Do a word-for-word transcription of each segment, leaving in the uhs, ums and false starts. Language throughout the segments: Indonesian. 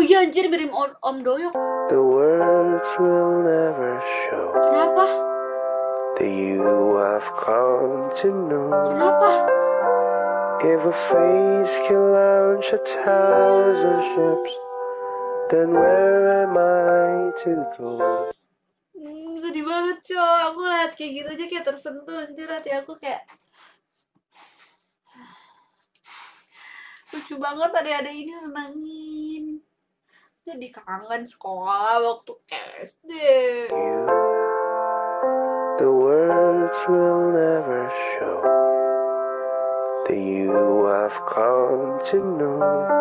iya anjir mirip Om, Om Doyok. The words will never show. Kenapa? The you I've come to know. Kenapa? If a face can launch a thousand ships, then where am I to go? Hmm, sedih banget coy. Aku lihat kayak gitu aja kayak tersentuh anjir, hati aku kayak lucu banget ada-ada ini nenangin. Jadi kangen sekolah waktu S D. You, the words will never show. The you I've come to know.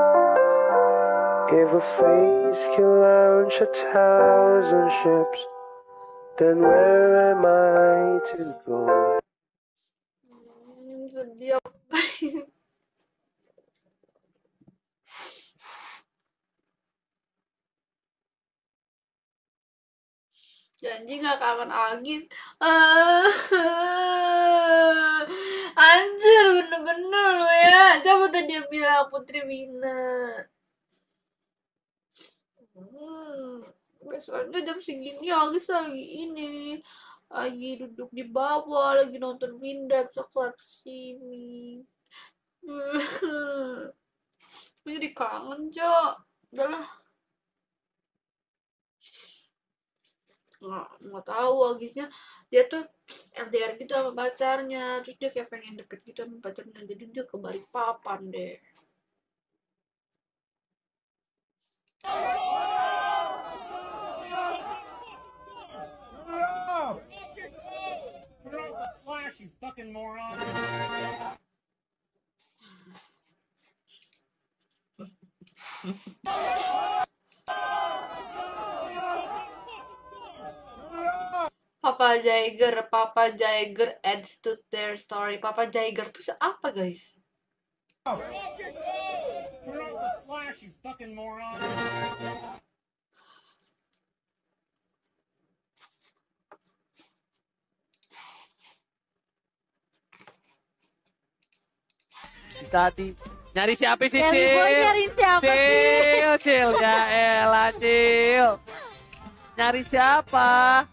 If a face can launch a thousand ships, then where am I to go? Hmm, sedih apa? Janji gak kangen lagi. Ah, anjir bener-bener lo ya. Coba tadi dia bilang Putri Wina. Hmm, besoknya jam segini Agis lagi ini. Lagi duduk di bawah, lagi nonton Winda, bisa kelas sini. Jadi kangen, Cok. Udahlah. Nggak, nggak tahu Agisnya. Dia tuh L D R gitu sama pacarnya. Terus dia kayak pengen deket gitu sama pacarnya. Jadi dia ke Balikpapan deh. You fucking moron. Papa Jagger, Papa Jagger adds to their story. Papa Jagger tuh apa, guys? You fucking moron. Tadi nyari siapa sih, Kelly Cil? Boy nyariin siapa sih? Cil, Cil, ya elah, Cil. Nyari siapa?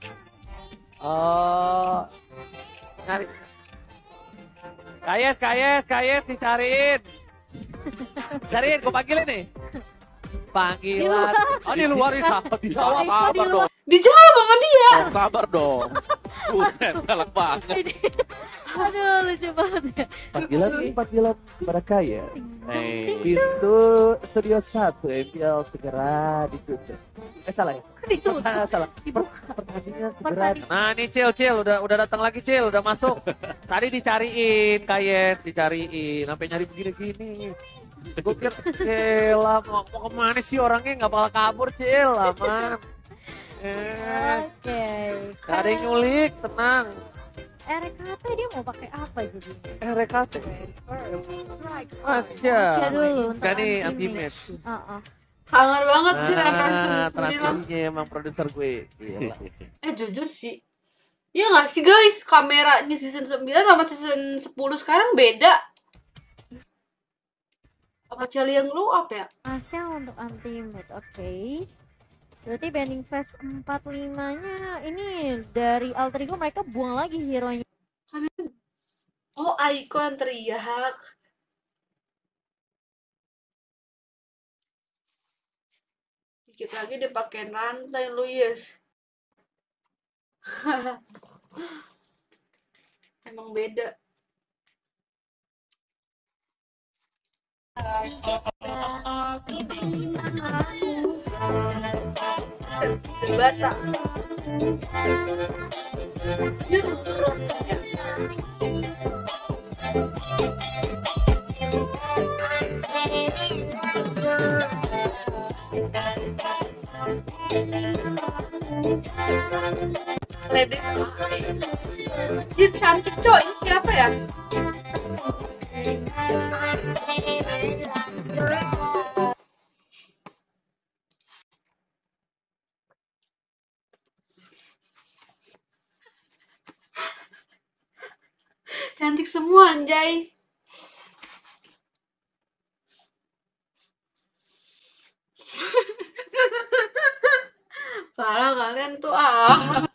Oh, nyari. Kayes, kayes, kayes dicariin. Cariin, gue panggilin nih. Panggilan. Oh, di luar nih, sabar, Kok dijawab, di sabar luar? dong. Dijawab sama dia. Oh, sabar dong. Buset, galak banget. Aduh, lucu banget ya. Panggilan ini panggilan kepada kaya. Eh, Pintu studio satu M P L segera ditutup. Eh salah ya? Ditutup. Salah, salah. Dibuka. Pertandingan segera. Pertandingan. Nah, nih Cil, Cil udah udah datang lagi, Cil, udah masuk. Tadi dicariin, Kayes, dicariin, sampai nyari begini-gini. Gue kira, Cil, mau, mau kemana sih orangnya, nggak bakal kabur, Cil, aman. Eh, Oke. gak ada yang nyulik, tenang. R K T dia mau pakai apa jadi? Eh, R K T. Masya Masya. dulu. Kan nih anti-match. Heeh. Kangen banget sih Nah, referensi transfernya emang produser gue. Gila. Eh jujur sih. Iya gak sih guys, kameranya season sembilan sama season sepuluh sekarang beda. Apa Cali yang glow up ya? Asya untuk anti match, oke. Berarti Bending Fest empat puluh lima-nya ini dari alter ego mereka buang lagi hero-nya. Oh, Aiko yang teriak. Dikit lagi dia pakai rantai lu, yes. Emang beda. Bata. Ladies, dia cantik coy. Ini siapa ya? Cantik semua anjay. kalian tuh ah.